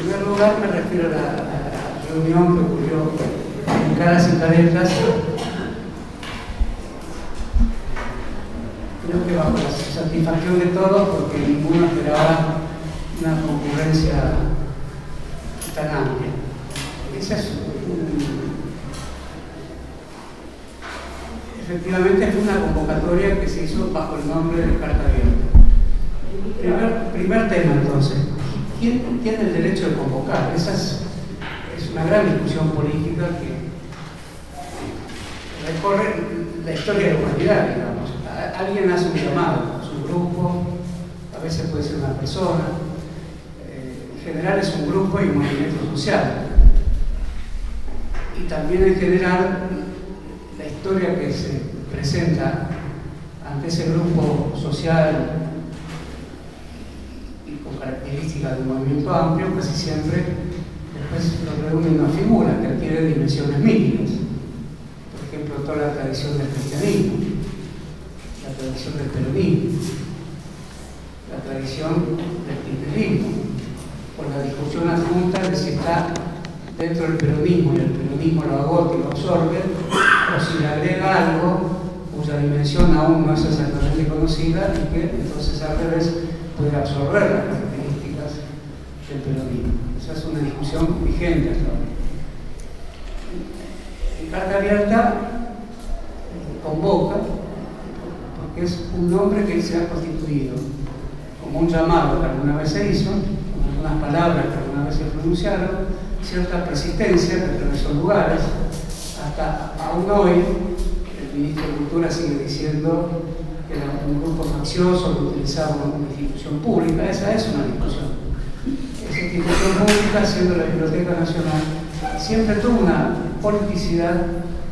primer lugar me refiero a la reunión que ocurrió en Caras y Caretas. Creo que bajo la satisfacción de todos, porque ninguno esperaba una concurrencia tan amplia. Esa es efectivamente fue una convocatoria que se hizo bajo el nombre de Carta Abierta. Primer tema entonces, ¿quién tiene el derecho de convocar? Esa es una gran discusión política que recorre la historia de la humanidad, digamos. Alguien hace un llamado, es un grupo, a veces puede ser una persona, en general es un grupo y un movimiento social. Y también en general la historia que se presenta ante ese grupo social y con características de un movimiento amplio, casi siempre después lo reúne en una figura que adquiere dimensiones míticas. Por ejemplo, toda la tradición del cristianismo, la tradición del peronismo, la tradición del kirchnerismo, por la discusión adjunta de si está dentro del peronismo y el peronismo lo agota y lo absorbe, o si le agrega algo cuya dimensión aún no es exactamente conocida y que entonces al revés puede absorber las características del peronismo. Esa es una discusión vigente hasta ahora. En Carta Abierta convoca, porque es un nombre que se ha constituido como un llamado que alguna vez se hizo, con algunas palabras que alguna vez se pronunciaron, cierta persistencia que atravesó lugares, hasta aún hoy el ministro de Cultura sigue diciendo que era un grupo faccioso que utilizaba una institución pública. Esa es una discusión. Esa institución pública, siendo la Biblioteca Nacional, siempre tuvo una politicidad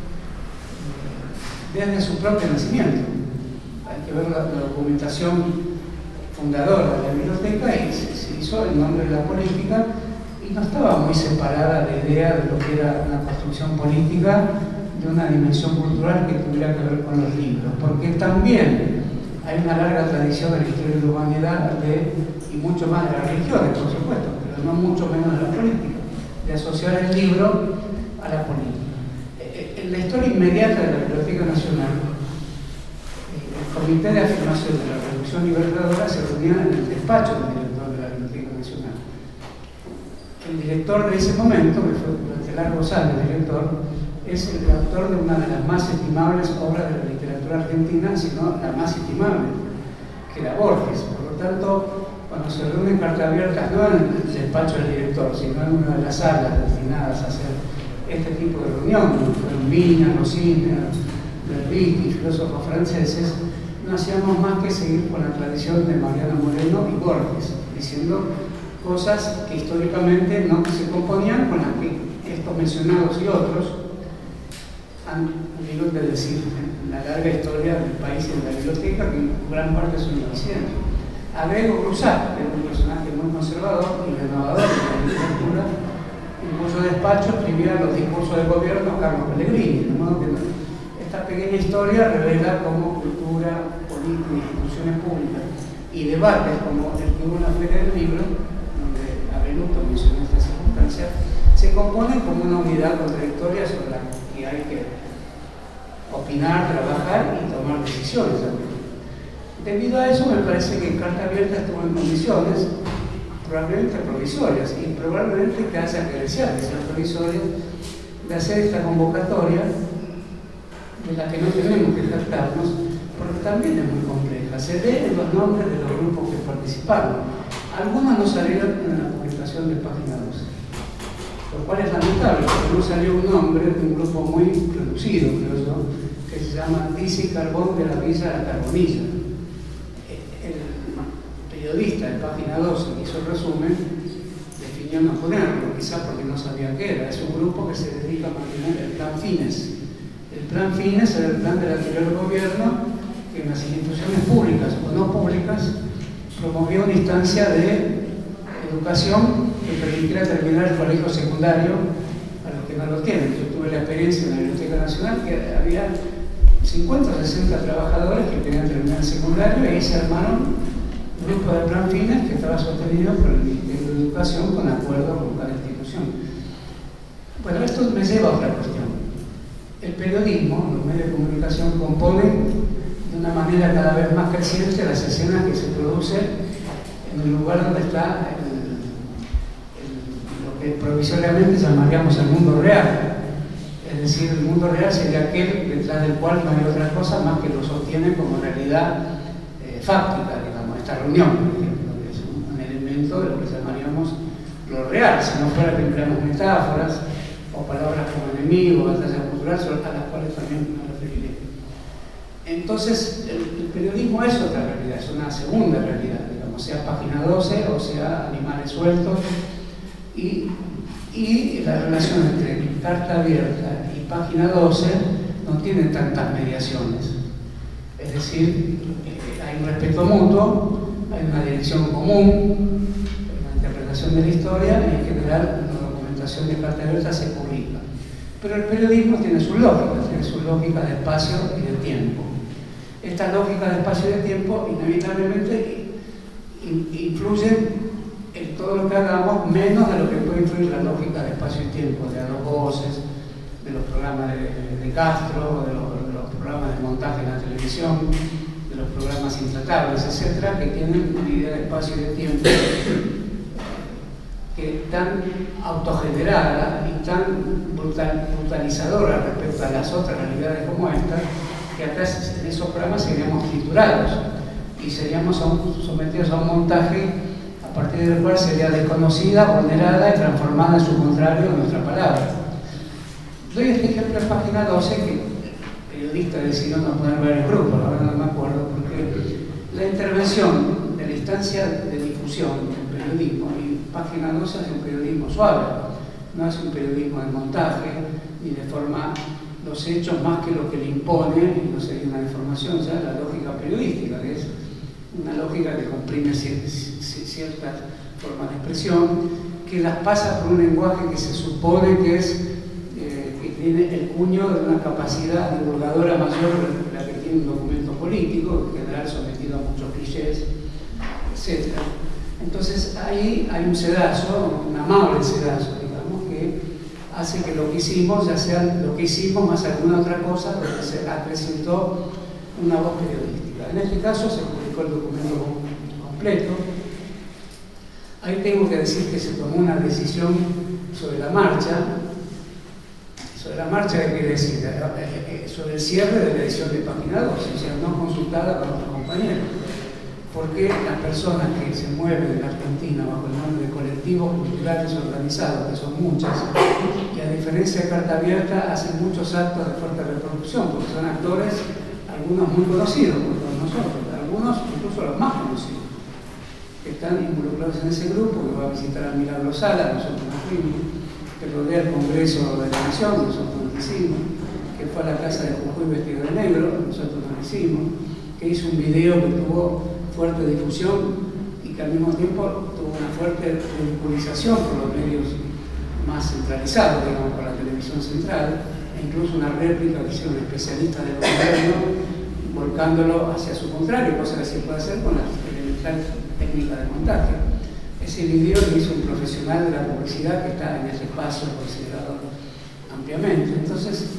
desde su propio nacimiento. Hay que ver la documentación fundadora de la biblioteca y se hizo en nombre de la política y no estaba muy separada la idea de lo que era una construcción política de una dimensión cultural que tuviera que ver con los libros, porque también hay una larga tradición de la historia de la humanidad y mucho más de las religiones, por supuesto, pero no mucho menos de la política, de asociar el libro a la política. En la historia inmediata de la Biblioteca Nacional, el Comité de Afirmación de la Revolución Libertadora se reunía en el despacho del director de la Biblioteca Nacional. El director de ese momento, que fue durante largos años director, es el autor de una de las más estimables obras de la literatura argentina, sino la más estimable, que era Borges. Por lo tanto, cuando se reúnen Cartas Abiertas, no en el despacho del director, sino en una de las salas destinadas a hacer este tipo de reunión, como fueron Viñas, Rosina, Berluti, filósofos franceses, no hacíamos más que seguir con la tradición de Mariano Moreno y Borges, diciendo cosas que históricamente no se componían con las que estos mencionados y otros han tenido que decir en la larga historia del país y de la biblioteca, que en gran parte son inocentes. Agrego Cruzat, que era un personaje muy conservador y renovador de la literatura, en cuyo despacho escribía los discursos del gobierno Carlos Pellegrini, de modo que esta pequeña historia revela cómo cultura, política, instituciones públicas y debates como el que hubo en la Feria del Libro, donde Abeluto mencionó esta circunstancia, se componen como una unidad contradictoria sobre la que hay que opinar, trabajar y tomar decisiones también. Debido a eso, me parece que Carta Abierta estuvo en condiciones probablemente provisorias y probablemente que haya que desear que sean provisorias de hacer esta convocatoria de la que no tenemos que jactarnos porque también es muy compleja. Se leen los nombres de los grupos que participaron. Algunos no salieron en la publicación de Página 12, lo cual es lamentable porque no salió un nombre de un grupo muy reducido, creo yo, que se llama Dice Carbón de la Villa La Carbonilla. El periodista de Página 12 que hizo el resumen definió no ponerlo, quizá porque no sabía qué era. Es un grupo que se dedica a mantener el plan Fines. El plan Fines era el plan del anterior gobierno que en las instituciones públicas o no públicas promovió una instancia de educación que permitiera terminar el colegio secundario a los que no lo tienen. Yo tuve la experiencia en la Biblioteca Nacional que había 50 o 60 trabajadores que querían terminar el secundario y ahí se armaron un grupo de plan Fines que estaba sostenido por el Ministerio de de Educación con acuerdo con cada institución. Bueno, esto me lleva a otra cuestión. El periodismo, los medios de comunicación, componen de una manera cada vez más creciente las escenas que se producen en el lugar donde está lo que provisoriamente llamaríamos el mundo real. Es decir, el mundo real sería aquel detrás del cual no hay otra cosa más que lo sostiene como realidad fáctica, digamos, esta reunión, por ejemplo, que es un elemento de lo que llamaríamos lo real, si no fuera que empleamos metáforas o palabras como enemigo, batalla cultural, a las cuales también me referiré. Entonces, el periodismo es otra realidad, es una segunda realidad, digamos, sea Página 12 o sea Animales Sueltos, y la relación entre Carta Abierta y Página 12 no tiene tantas mediaciones. Es decir, hay un respeto mutuo, hay una dirección común, una interpretación de la historia y en general una documentación de Carta Abierta se publica. Pero el periodismo tiene su lógica de espacio y de tiempo. Esta lógica de espacio y de tiempo inevitablemente influye en todo lo que hagamos, menos de lo que puede influir la lógica de espacio y tiempo, de A Dos Voces, de los programas de Castro, de los programas de montaje en la televisión, de los programas intratables, etcétera, que tienen una idea de espacio y de tiempo que tan autogenerada y tan brutalizadora respecto a las otras realidades como esta, que acá en esos programas seríamos triturados y seríamos sometidos a un montaje a partir del cual sería desconocida, vulnerada y transformada en su contrario en nuestra palabra. Doy este ejemplo en Página 12 que el periodista decidió no poner varios grupos, ahora no me acuerdo, porque la intervención de la instancia de difusión del periodismo, y Página 12 es un periodismo suave, no es un periodismo de montaje, ni de forma los hechos más que lo que le impone, y no sería una deformación ya, la lógica periodística, que es una lógica que comprime ciertas formas de expresión, que las pasa por un lenguaje que se supone que que tiene el cuño de una capacidad divulgadora mayor que la que tiene un documento político, en general sometido a muchos clichés, etc. Entonces ahí hay un sedazo, un amable sedazo, digamos, que hace que lo que hicimos, ya sea lo que hicimos más alguna otra cosa, porque se acrecentó una voz periodística. En este caso se publicó el documento completo. Ahí tengo que decir que se tomó una decisión sobre la marcha. Sobre la marcha, ¿qué quiere decir? Sobre el cierre de la edición de Página 12, o sea, no consultada con otros compañeros. Porque las personas que se mueven en la Argentina bajo el nombre de colectivos culturales organizados, que son muchas, que a diferencia de Carta Abierta hacen muchos actos de fuerte reproducción, porque son actores, algunos muy conocidos por todos nosotros, algunos incluso los más conocidos, que están involucrados en ese grupo, que va a visitar a Milagro Sala, nosotros nos fuimos, que rodea el Congreso de la Nación, nosotros nos hicimos, que fue a la casa de Jujuy vestido de negro, nosotros nos hicimos, que hizo un video que tuvo fuerte difusión y que al mismo tiempo tuvo una fuerte ridiculización por los medios más centralizados, digamos, por la televisión central, e incluso una réplica que hicieron especialistas del gobierno volcándolo hacia su contrario, cosa que se puede hacer con las elementales técnicas de montaje. Ese video lo hizo un profesional de la publicidad que está en ese espacio considerado ampliamente. Entonces,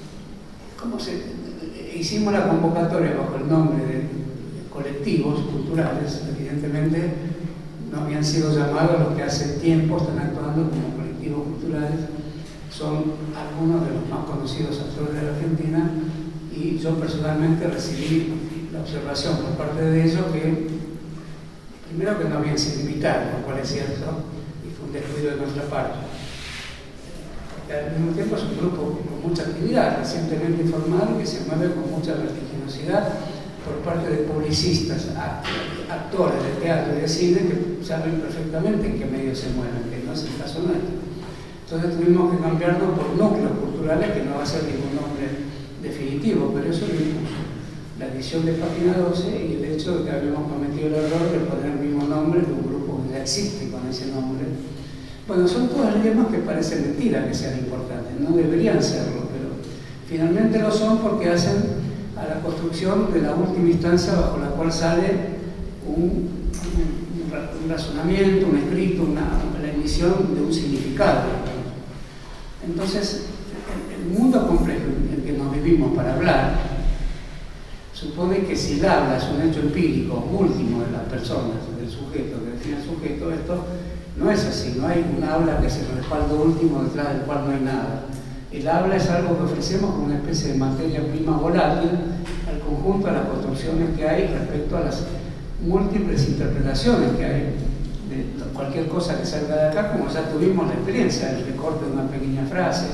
hicimos la convocatoria bajo el nombre de colectivos culturales, evidentemente no habían sido llamados los que hace tiempo están actuando como colectivos culturales, son algunos de los más conocidos actores de la Argentina, y yo personalmente recibí la observación por parte de ellos que, primero, que no habían sido invitados, lo cual es cierto, y fue un descuido de nuestra parte. Porque al mismo tiempo es un grupo con mucha actividad, recientemente formado, que se mueve con mucha vertiginosidad por parte de publicistas, actores de teatro y de cine que saben perfectamente en qué medios se mueven, que no es el caso nuestro. Entonces tuvimos que cambiarnos por núcleos culturales, que no va a ser ningún nombre definitivo, pero eso lo impuso la edición de Página 12 y el hecho de que habíamos cometido el error de poner el mismo nombre de un grupo que ya existe con ese nombre. Bueno, son todos lemas que parecen mentira que sean importantes, no deberían serlo, pero finalmente lo son porque hacen a la construcción de la última instancia bajo la cual sale un un razonamiento, un escrito, la emisión de un significado. Entonces, el mundo complejo en el que nos vivimos para hablar supone que si el habla es un hecho empírico último de las personas, del sujeto, que define el sujeto, esto no es así, no hay un habla que es el respaldo último detrás del cual no hay nada. El habla es algo que ofrecemos como una especie de materia prima volátil al conjunto de las construcciones que hay respecto a las múltiples interpretaciones que hay de cualquier cosa que salga de acá, como ya tuvimos la experiencia, el recorte de una pequeña frase,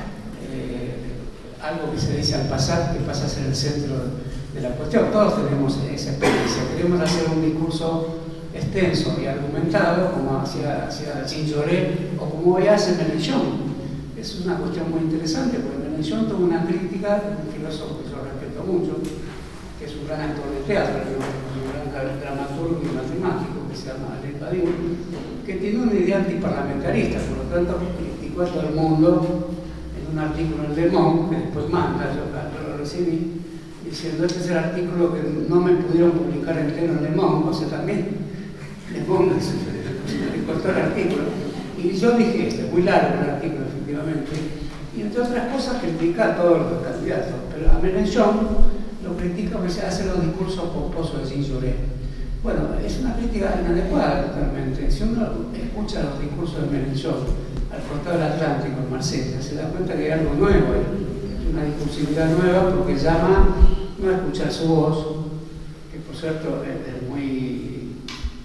algo que se dice al pasar que pasa a ser el centro de la cuestión. Todos tenemos esa experiencia. Queremos hacer un discurso extenso y argumentado, como hacía Jean Jaurès o como hoy hace Mélenchon. Es una cuestión muy interesante, porque Mélenchon tuvo una crítica de un filósofo que yo respeto mucho, que es un gran actor de teatro, un gran dramaturgo y matemático, que se llama Alain Badiou, que tiene una idea antiparlamentarista, por lo tanto criticó a todo el mundo en un artículo en Le Monde, que después manda, yo lo recibí, diciendo: este es el artículo que no me pudieron publicar entero en Le Monde, o sea, también Le Monde le cortó el artículo. Y yo dije, muy largo el artículo, efectivamente, y entre otras cosas critica a todos los candidatos, pero a Mélenchon lo critica porque se hacen los discursos pomposos de Jean Jaurès. Bueno, es una crítica inadecuada totalmente. Si uno escucha los discursos de Mélenchon al costado del Atlántico, en Marsella, se da cuenta que hay algo nuevo, una discursividad nueva, porque llama no a escuchar su voz, que por cierto es muy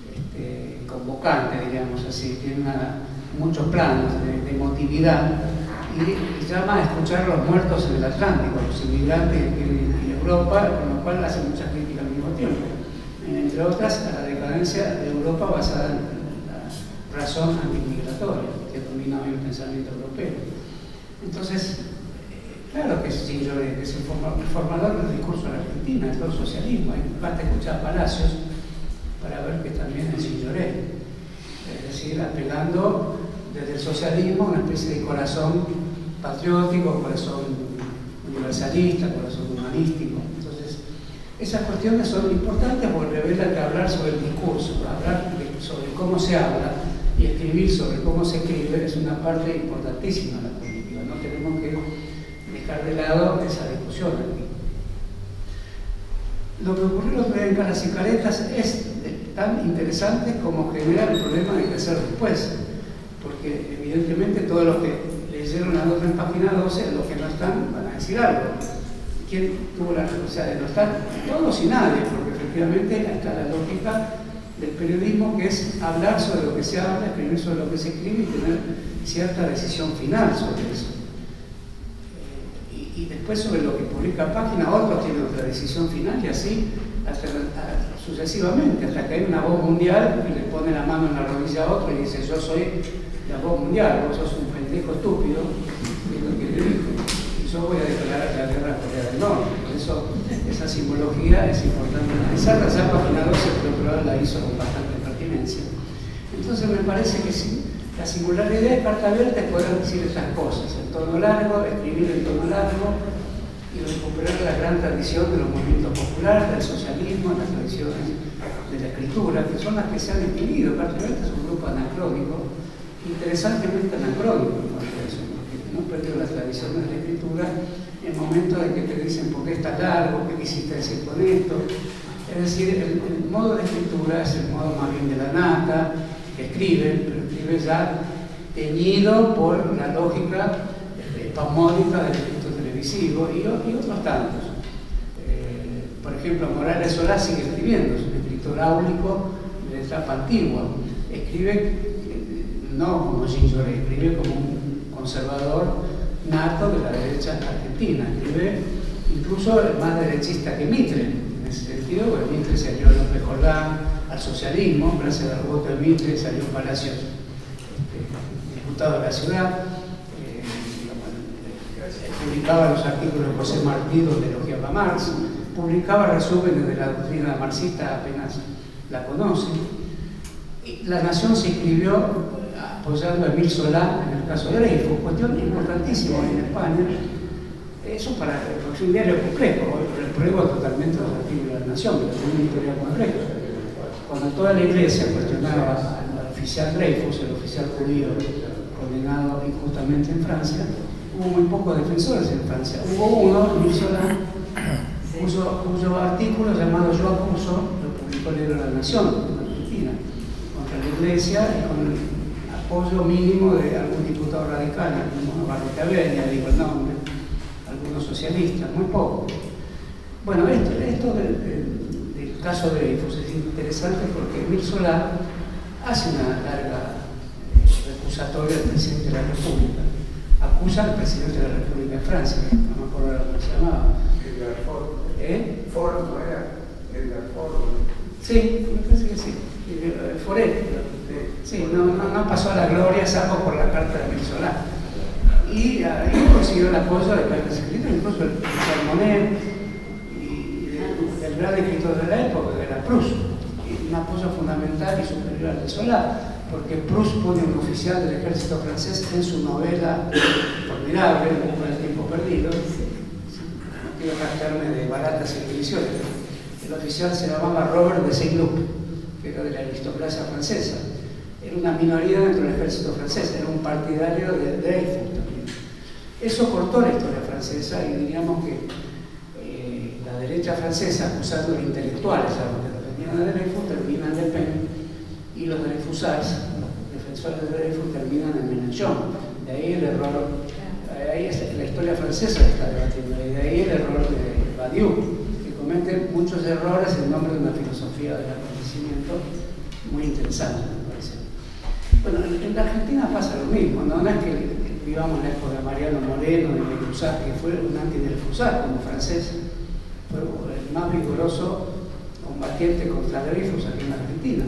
convocante, diríamos así, tiene muchos planos de emotividad, y llama a escuchar los muertos en el Atlántico, los inmigrantes que viven en Europa, con lo cual hace muchas críticas al mismo tiempo. Entre otras, a la decadencia de Europa basada en la razón antimigratoria que domina hoy el pensamiento europeo. Entonces, claro que es Jean Jaurès, que es el formador del discurso de la Argentina, de todo el socialismo. Basta escuchar a Palacios para ver que también es Jean Jaurès. Es decir, apelando desde el socialismo a una especie de corazón patriótico, corazón universalista, corazón humanístico. Entonces, esas cuestiones son importantes porque revelan que hablar sobre el discurso, hablar sobre cómo se habla y escribir sobre cómo se escribe es una parte importantísima de la política. No tenemos que dejar de lado esa discusión aquí. Lo que ocurrió el otro día en Caras y Caretas es tan interesante como genera el problema de qué hacer después, porque evidentemente todos los que leyeron la nota en página 12, los que no están van a decir algo. ¿Quién tuvo la responsabilidad de no estar? Todos y nadie, porque efectivamente está la lógica del periodismo, que es hablar sobre lo que se habla, escribir sobre lo que se escribe y tener cierta decisión final sobre eso. Y después sobre lo que publica página, otros tienen otra decisión final, y así sucesivamente, hasta que hay una voz mundial que le pone la mano en la rodilla a otro y dice: yo soy la voz mundial, vos sos un pendejo estúpido, es lo que le dijo, y yo voy a declarar la guerra a Corea del Norte. Por eso esa simbología es importante analizarla. Ya página 12 el la hizo con bastante pertinencia. Entonces me parece que sí, la singularidad de carta abierta es poder decir estas cosas, en tono largo, escribir en tono largo y recuperar la gran tradición de los movimientos populares, del socialismo, las tradiciones de la escritura, que son las que se han extinguido. Carta abierta es un grupo anacrónico, interesantemente anacrónico, porque no perdió las tradiciones de la escritura en el momento de que te dicen por qué estás largo, qué quisiste decir con esto. Es decir, el modo de escritura es el modo más bien de la nata, que escribe, pero escribe ya teñido por la lógica espasmódica del escrito televisivo y otros tantos. Por ejemplo, Morales Solá sigue escribiendo, es un escritor áulico de la etapa antigua. Escribe no como Jean Jaurès, escribe como un conservador nato de la derecha argentina. Escribe incluso más derechista que Mitre, en ese sentido, porque Mitre se alió a López Jordán, al socialismo, gracias al voto de Mitre salió Palacios diputado de la ciudad. Publicaba los artículos de José Martí donde elogiaba a Marx, publicaba resúmenes de la doctrina marxista, apenas la conocen. Y La Nación se escribió apoyando a Emile Solá en el caso de Dreyfus, cuestión importantísima en España. Eso es un diario complejo, hoy repruebo totalmente los artículos de La Nación, pero es una historia compleja. cuando toda la iglesia cuestionaba al oficial Dreyfus, el oficial judío condenado injustamente en Francia, hubo muy pocos defensores en Francia. Hubo uno, Luis Solá, cuyo artículo llamado Yo acuso lo publicó el diario La Nación en Argentina, contra la iglesia y con el apoyo mínimo de algún diputado radical, como Barricabella, digo el nombre, algunos socialistas, muy pocos. Bueno, esto del caso de Dreyfus es interesante porque Émile Zola hace una larga recusatoria del presidente de la República. Acusa al presidente de la República de Francia, no me acuerdo cómo se llamaba. Ford, ¿no era? Sí, me parece que sí. Foret. Sí, no pasó a la gloria, salvo por la carta de Émile Zola. Y ahí consiguió el apoyo de grandes escritores, incluso el Monet y el gran escritor de la época, que era Proust. Y un apoyo fundamental y superior al de Zola, porque Proust pone un oficial del ejército francés en su novela formidable, El tiempo perdido. No quiero gastarme de baratas intuiciones. El oficial se llamaba Robert de Saint-Loup, que era de la aristocracia francesa. Era una minoría dentro del ejército francés, era un partidario de Dreyfus también. Eso cortó la historia francesa y diríamos que la derecha francesa, acusando de intelectuales a los que defendían a Dreyfus, terminan en Le Pen, y los Dreyfusards, los defensores de Dreyfus, terminan en Mélenchon. De ahí el error, ahí la historia francesa está debatiendo, y de ahí el error de Badiou, que comete muchos errores en nombre de una filosofía del acontecimiento muy interesante, me parece. Bueno, en la Argentina pasa lo mismo, no es que vivamos en la época de Mariano Moreno, de Dreyfusard, que fue un anti-Dreyfusard como francés, fue el más vigoroso combatiente contra Dreyfus aquí en la Argentina.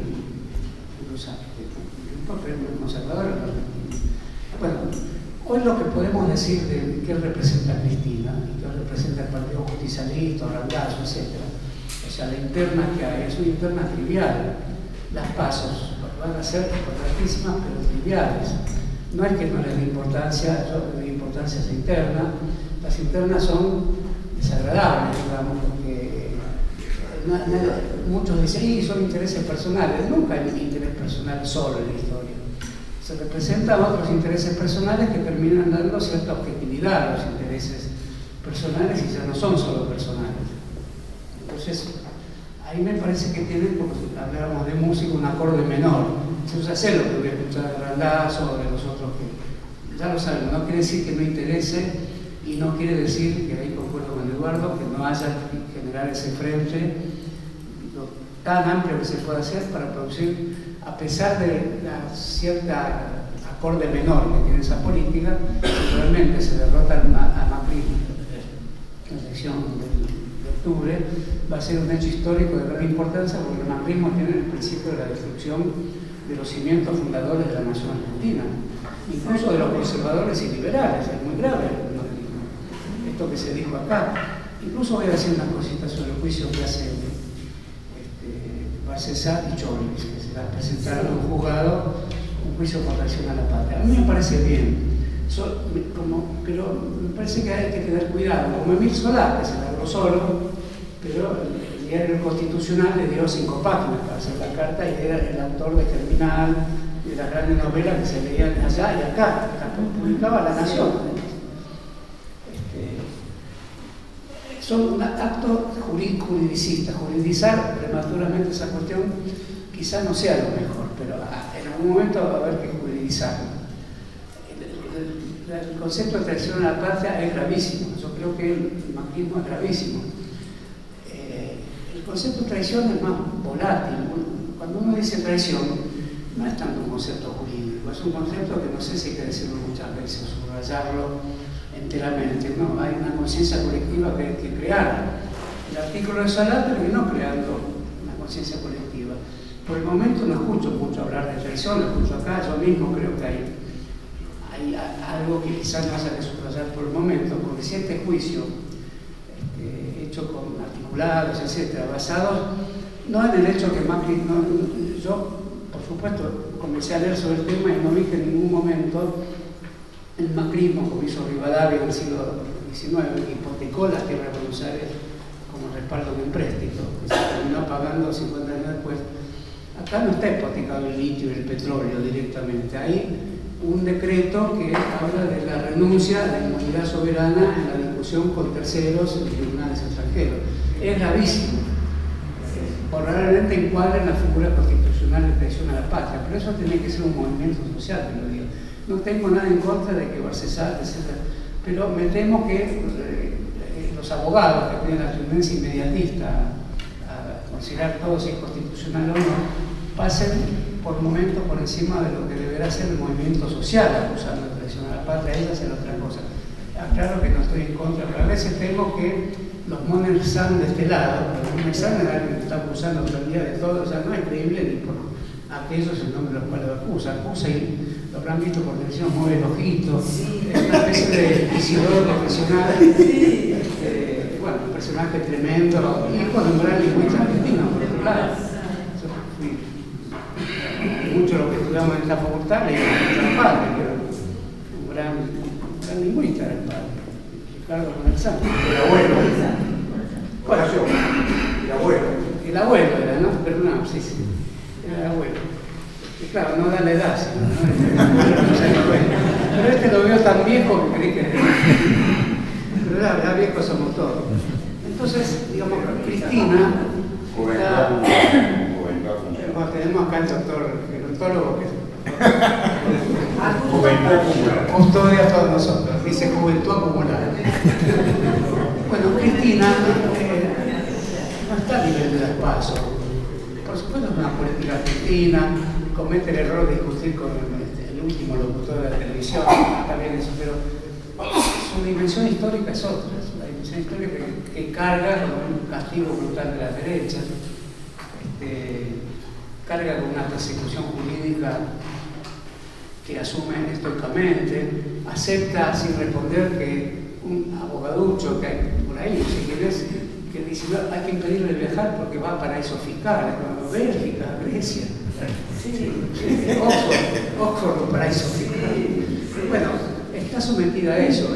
Un papel muy conservador en la Argentina. Bueno, hoy lo que podemos decir de qué representa Cristina, y qué representa el Partido Justicialista, Randazzo, etc. O sea, la interna que hay es una interna trivial. Las pasos van a ser importantísimas, pero triviales. No es que no les dé importancia, yo le doy importancia a esa interna. Las internas son desagradables, digamos, porque muchos dicen, y son intereses personales. Nunca hay un interés personal solo en la historia. Se representan otros intereses personales que terminan dando cierta objetividad a los intereses personales y ya no son solo personales. Entonces, ahí me parece que tienen, como si hablábamos de música, un acorde menor. Se usa hacer lo que voy a escuchar de Randazzo o de los otros que ya lo saben, no quiere decir que no interese y no quiere decir, que ahí concuerdo con Eduardo, que no haya que generar ese frente tan amplio que se puede hacer para producir, a pesar de la cierta acorde menor que tiene esa política, si realmente se derrota a Macri en la elección de octubre, va a ser un hecho histórico de gran importancia porque el macrismo tiene el principio de la destrucción de los cimientos fundadores de la nación argentina, incluso de los conservadores y liberales. Es muy grave esto que se dijo acá. Incluso voy a decir unas cositas sobre el juicio que hace Barcesa y Chorlis, que se las presentaron a un juzgado, un juicio por traición a la patria. A mí me parece bien, pero me parece que hay que tener cuidado, como Émile Zola, que se largó solo, pero el diario Constitucional le dio 5 páginas para hacer la carta y era el autor de Germinal, de las grandes novelas que se leían allá y acá, publicaba La Nación. Son un acto juridicista. Juridizar prematuramente esa cuestión quizás no sea lo mejor, pero en algún momento va a haber que juridizarlo. El concepto de traición a la patria es gravísimo. Yo creo que el macrismo es gravísimo. El concepto de traición es más volátil. Cuando uno dice traición, no es tanto un concepto jurídico, es un concepto que no sé si hay que decirlo muchas veces, subrayarlo enteramente, ¿no? Hay una conciencia colectiva que hay que crear. El artículo de Zola terminó creando una conciencia colectiva. Por el momento no escucho mucho hablar de traición, lo escucho acá, yo mismo creo que hay algo que quizás no haya que subrayar por el momento, porque si este juicio, hecho con articulados, etcétera, basados no en el hecho que Macri, yo por supuesto comencé a leer sobre el tema y no vi que en ningún momento el macrismo, como hizo Rivadavia en el siglo XIX, hipotecó las tierras de Buenos Aires como respaldo de un empréstito, que se terminó pagando 50 años después. Acá no está hipotecado el litio y el petróleo directamente. Hay un decreto que habla de la renuncia de la inmunidad soberana en la discusión con terceros en tribunales extranjeros. Es gravísimo. Probablemente encuadra en la figura constitucional de traición a la patria, pero eso tiene que ser un movimiento social, te lo digo. No tengo nada en contra de que Barcesat, etc. Pero me temo que los abogados que tienen la tendencia inmediatista a considerar todo si es constitucional o no, pasen por momentos por encima de lo que deberá ser el movimiento social acusando de traición a la patria. Esa es otra cosa. Claro que no estoy en contra, pero a veces temo que los Monersan de este lado, los Monersan es alguien que está acusando todo el día de todo, o sea, no es creíble ni por aquellos en nombre de los cuales lo acusa y lo habrán visto por televisión, mueve el ojito, sí. Es una especie de inquisidor profesional, sí. Bueno, un personaje tremendo, hijo de un gran lingüista argentino, por otro lado. Mucho lo que estudiamos en esta facultad le digo a padre, pero un gran lingüista era el padre. Ricardo Monersan. El abuelo. Bueno, el abuelo. El abuelo era, ¿no? Pero no, sí. Era el abuelo. Y claro, no da la edad, sino, ¿no? Pero este lo veo tan viejo que creí que era. Pero ya viejos somos todos. Entonces, digamos, Cristina. Bueno, tenemos acá el doctor, el odontólogo que custodia a todos nosotros, dice juventud acumulada. Bueno, Cristina no está a nivel de las PASO. Por supuesto es una política argentina, comete el error de discutir con el último locutor de la televisión, está bien eso, pero su dimensión histórica es otra. La dimensión histórica que carga con un castigo brutal de las derechas, carga con una persecución jurídica que asume estoicamente, acepta sin responder que un abogaducho que hay por ahí, no sé quién es, que dice no, hay que impedirle viajar porque va a paraísos fiscales, bueno, Bélgica, Grecia, Oxford, paraíso fiscal. Bueno, está sometida a eso,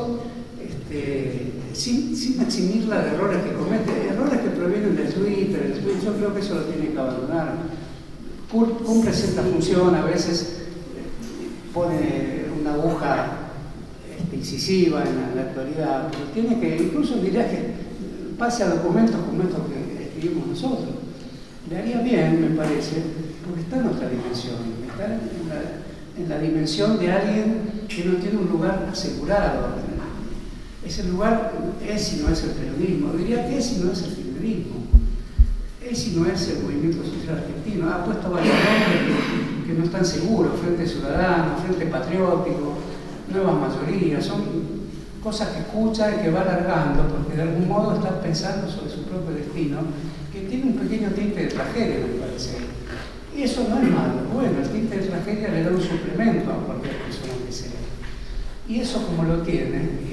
sin eximirla de errores que comete, errores que provienen del Twitter, yo creo que eso lo tiene que abandonar. Cumple cierta función, a veces pone una aguja incisiva en la actualidad, pero tiene que, incluso diría que pase a documentos como estos que escribimos nosotros. Le haría bien, me parece, porque está en otra dimensión, está en la dimensión de alguien que no tiene un lugar asegurado. Ese lugar es y no es el periodismo, diría que es y no es el periodismo, es y no es el movimiento social argentino. Ha puesto varios nombres que no están seguros, Frente Ciudadano, Frente Patriótico, Nuevas Mayorías, son cosas que escucha y que va alargando porque de algún modo está pensando sobre su propio destino, que tiene un pequeño tinte de tragedia, me parece. Y eso no es malo, bueno, el tinte de tragedia le da un suplemento a cualquier persona que sea. Y eso como lo tiene,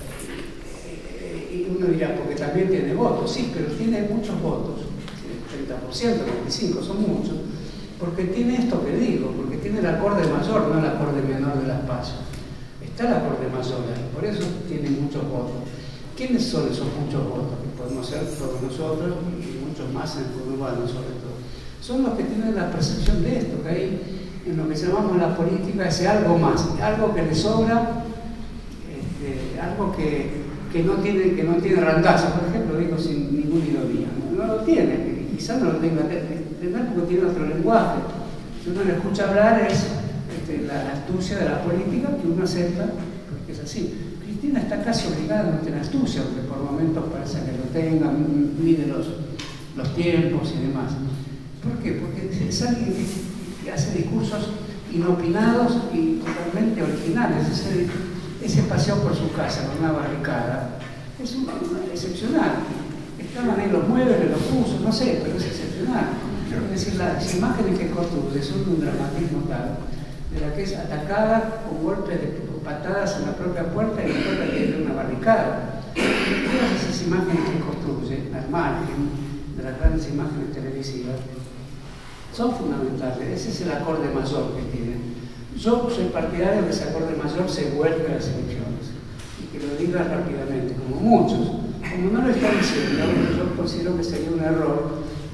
y uno dirá, porque también tiene votos, sí, pero tiene muchos votos, 30%, 25%, son muchos, porque tiene esto que digo, porque tiene el acorde mayor, no el acorde menor de las PASO. Está el acorde mayor ahí, por eso tiene muchos votos. ¿Quiénes son esos muchos votos? Que podemos ser todos nosotros y muchos más en el conurbano sobre todo. Son los que tienen la percepción de esto, que hay en lo que llamamos la política ese algo más, algo que le sobra, algo que no tiene randazo, por ejemplo, digo sin ninguna ironía, no lo tiene, quizás no lo tenga porque tiene otro lenguaje. Si uno le escucha hablar es la astucia de la política que uno acepta, porque es así. Cristina está casi obligada a no tener astucia, porque por momentos parece que lo tenga, mide los tiempos y demás. ¿Por qué? Porque es alguien que hace discursos inopinados y totalmente originales. Ese paseo por su casa con una barricada es excepcional. Estaban ahí los muebles, los puso, no sé, pero es excepcional. Es decir, las imágenes que construye son de un dramatismo tal, de la que es atacada con golpes de patadas en la propia puerta y la puerta tiene una barricada. Todas esas imágenes que construye, al margen de las grandes imágenes televisivas, son fundamentales. Ese es el acorde mayor que tiene. Yo soy partidario de que ese acorde mayor se vuelque a las elecciones y que lo diga rápidamente, como muchos. Como no lo está diciendo, yo considero que sería un error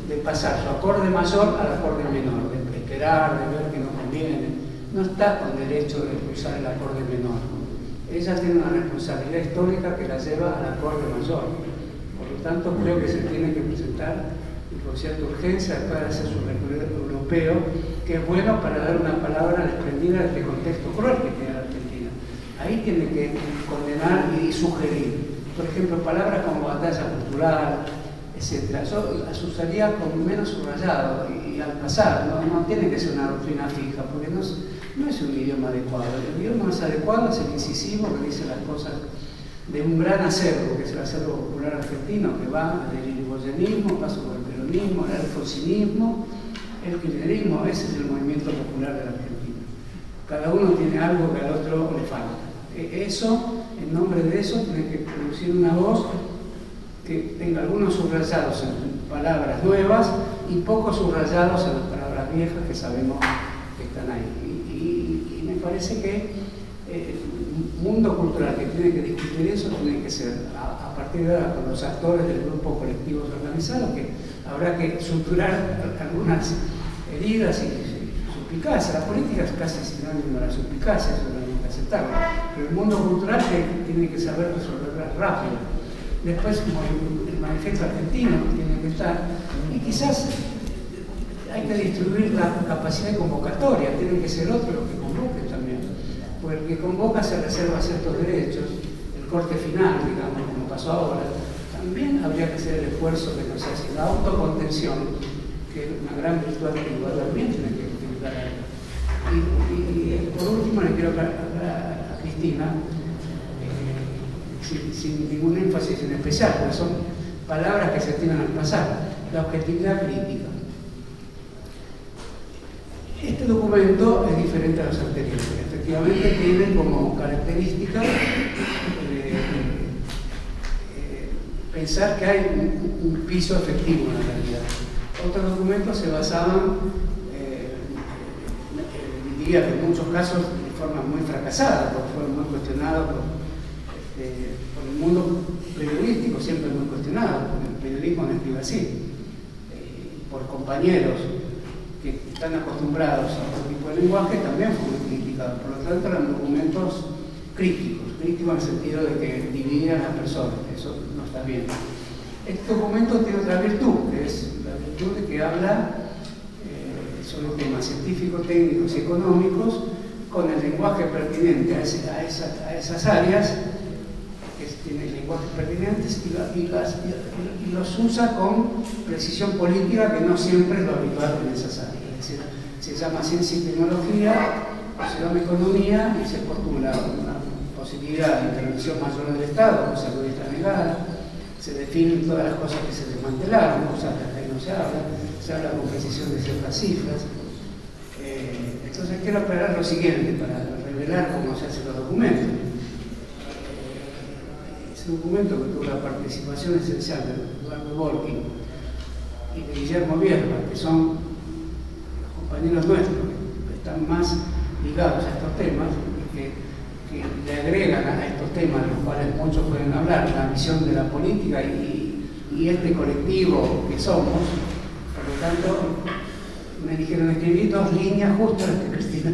de pasar su acorde mayor al acorde menor, de esperar, de ver que no conviene. No está con derecho de usar el acorde menor. Ella tiene una responsabilidad histórica que la lleva al acorde mayor. Por lo tanto, creo que se tiene que presentar y con cierta urgencia después de hacer su recorrido europeo, que es bueno para dar una palabra desprendida de este contexto cruel que tiene la Argentina. Ahí tiene que condenar y sugerir. Por ejemplo, palabras como batalla cultural, etc. Yo las usaría con menos subrayado y al pasar, no tiene que ser una doctrina fija, porque no es un idioma adecuado. El idioma más adecuado es el incisivo que dice las cosas de un gran acervo, que es el acervo popular argentino, que va del irigoyenismo, pasa por el peronismo, el alfonsinismo, el kirchnerismo. Ese es el movimiento popular de la Argentina. Cada uno tiene algo que al otro le falta. Eso, en nombre de eso, tiene que producir una voz que tenga algunos subrayados en palabras nuevas y pocos subrayados en las palabras viejas que sabemos que están ahí. Y me parece que el mundo cultural que tiene que discutir eso tiene que ser a partir de ahora con los actores del grupo colectivos organizados, que habrá que suturar algunas heridas y suspicacias. La política es casi sinónimo de la suspicacia, eso lo tenemos que aceptarlo, pero el mundo cultural tiene que saber resolverla rápido. Después, como el manifiesto argentino tiene que estar, y quizás hay que distribuir la capacidad de convocatoria, tiene que ser otro lo que convoque también, porque el que convoca se reserva ciertos derechos, el corte final, digamos, como pasó ahora. También habría que hacer el esfuerzo de no sé, la autocontención, que es una gran virtud antigua, también tiene que utilizar algo. Y por último le quiero hablar a Cristina, sin ningún énfasis en especial, porque son palabras que se tienen al pasar. La objetividad crítica. Este documento es diferente a los anteriores. Efectivamente tiene como característica pensar que hay un piso efectivo en la realidad. Otros documentos se basaban, diría que en muchos casos de forma muy fracasada, porque fueron muy cuestionados por el mundo periodístico, siempre muy cuestionado, porque el periodismo no escribe así, por compañeros que están acostumbrados a otro tipo de lenguaje, también fue muy criticado. Por lo tanto, eran documentos críticos en el sentido de que dividían a las personas. Eso no está bien. Este documento tiene otra virtud, que es la virtud de que habla sobre temas científicos, técnicos y económicos con el lenguaje pertinente a esas áreas, que tiene lenguajes pertinentes y los usa con precisión política, que no siempre es lo habitual en esas áreas. Es decir, se llama ciencia y tecnología, se llama economía y se postula una posibilidad de intervención mayor del Estado, como salud legal, se definen todas las cosas que se desmantelaron, cosas de las que no se habla con precisión de ciertas cifras. Entonces quiero aclarar lo siguiente para revelar cómo se hacen los documentos. Ese documento que tuvo la participación esencial de Eduardo Borghi y de Guillermo Bierba, que son los compañeros nuestros que están más ligados a estos temas y que le agregan a estos temas, de los cuales muchos pueden hablar, la visión de la política y este colectivo que somos. Por lo tanto, me dijeron escribir 2 líneas justo las que Cristina.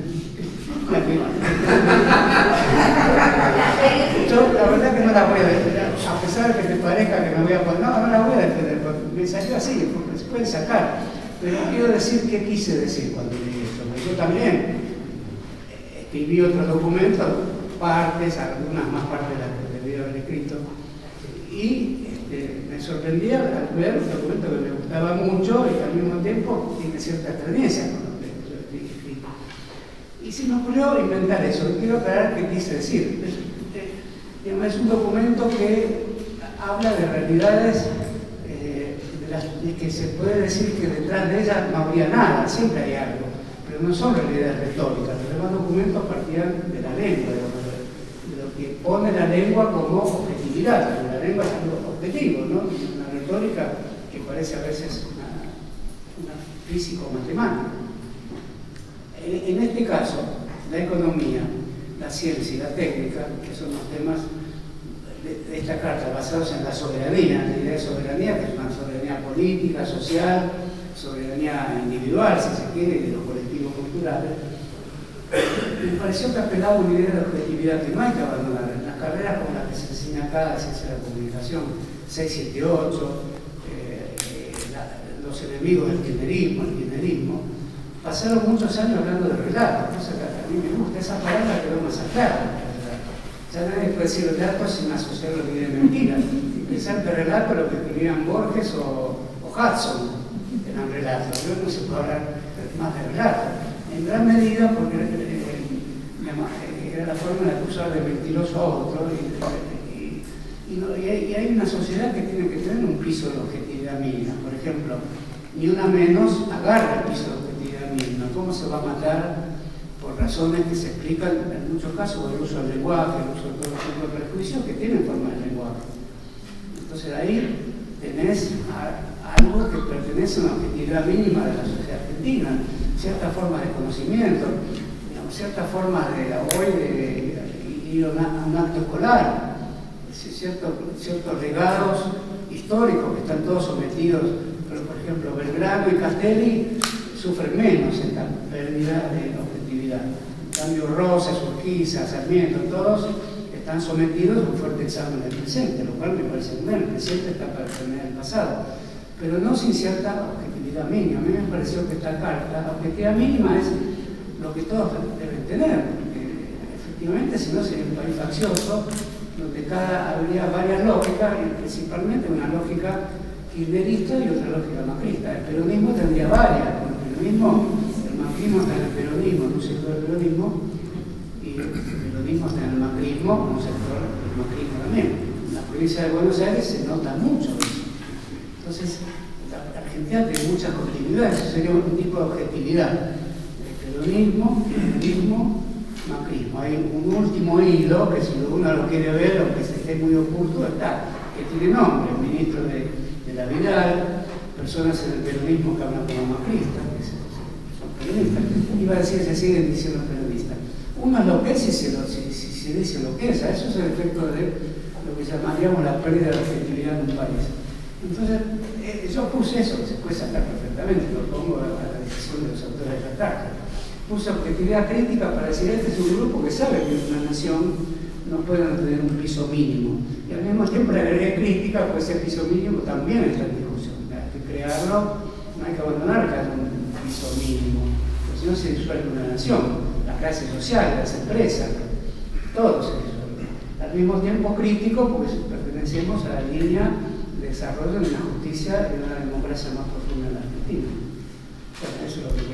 Yo la verdad que no la voy a defender, a pesar de que te parezca que me voy a poner, no la voy a defender, porque me salió así, porque se pueden sacar. Pero quiero decir qué quise decir cuando leí esto, porque yo también escribí otro documento, partes, algunas más partes de las que debía haber escrito, y me sorprendía al ver un documento que me gustaba mucho y que al mismo tiempo tiene cierta extrañeza con lo que yo escribí. Y se me ocurrió inventar eso. Quiero aclarar qué quise decir. Es un documento que habla de realidades de que se puede decir que detrás de ellas no habría nada, siempre hay algo, pero no son realidades retóricas. Los demás documentos partían de la lengua, de lo que pone la lengua como objetividad. La lengua es algo objetivo, ¿no? Una retórica que parece a veces una físico-matemática. En este caso, la economía, la ciencia y la técnica, que son los temas de esta carta basados en la soberanía, la idea de soberanía, que es una soberanía soberanía política, social, soberanía individual, si se quiere, de los colectivos culturales. Me pareció que apelaba a una idea de objetividad que no hay que abandonar. En las carreras como las que se enseña acá, de ciencia de la comunicación, 678, los enemigos del kirchnerismo, pasaron muchos años hablando de relato, cosa que a mí me gusta, esa palabra quedó masacrada. Ya nadie puede decir relato sin asociar lo que viene mentiras. Pensar que relato es lo que escribían Borges o Hudson, eran relatos. Yo no se puede hablar más de relato. En gran medida porque era la forma de acusar de mentiroso a otro. Y hay una sociedad que tiene que tener un piso de objetividad mínima. Por ejemplo, ni una menos agarra el piso de objetividad mínima. ¿Cómo se va a matar? Por razones que se explican en muchos casos por el uso del lenguaje, el uso de todo tipo de prejuicios que tienen forma de lenguaje. Entonces ahí tenés algo que pertenece a una objetividad mínima de la sociedad argentina, cierta forma de conocimiento, digamos, cierta forma de hoy de ir a un acto escolar, ciertos legados históricos que están todos sometidos, pero por ejemplo Belgrano y Castelli sufren menos esta pérdida de objetividad. En cambio Rosas, Urquiza, Sarmiento, todos están sometidos a un fuerte examen del presente, lo cual me parece bien, el presente está para determinar el pasado, pero no sin cierta objetividad mínima. A mí me pareció que esta carta, la objetividad mínima es lo que todos deben tener, porque efectivamente si no sería un país faccioso, donde habría varias lógicas, y principalmente una lógica kirchnerista y otra lógica macrista. El peronismo tendría varias, porque el macrismo está en el peronismo, en un sector del peronismo, y el peronismo está en el macrismo, en un sector del macrismo también. En la provincia de Buenos Aires se nota mucho eso. Entonces, la Argentina tiene muchas continuidades, eso sería un tipo de objetividad. El peronismo, kirchnerismo, macrismo. Hay un último hilo que si uno lo quiere ver, aunque se esté muy oculto, está, que tiene nombre, el ministro de la Vidal, personas en el peronismo que hablan como macristas, que son peronistas. Iba a decir, se siguen diciendo peronistas. Uno es lo que es si se dice lo que es. Eso es el efecto de lo que llamaríamos la pérdida de objetividad de un país. Entonces, yo puse eso, que se puede sacar perfectamente, lo pongo a la decisión de los autores de la carta. Puse objetividad crítica para decir, este es un grupo que sabe que una nación no puede tener un piso mínimo. Y al mismo tiempo le agregué crítica, pues ese piso mínimo también está en discusión. Hay que crearlo, no hay que abandonar que haya un piso mínimo, porque si no se disuelve una nación, la clase social, las empresas, todo se disuelve. Al mismo tiempo crítico, porque pertenecemos a la línea de desarrollo de una justicia y de una democracia más profunda en la Argentina. Bueno, eso es lo que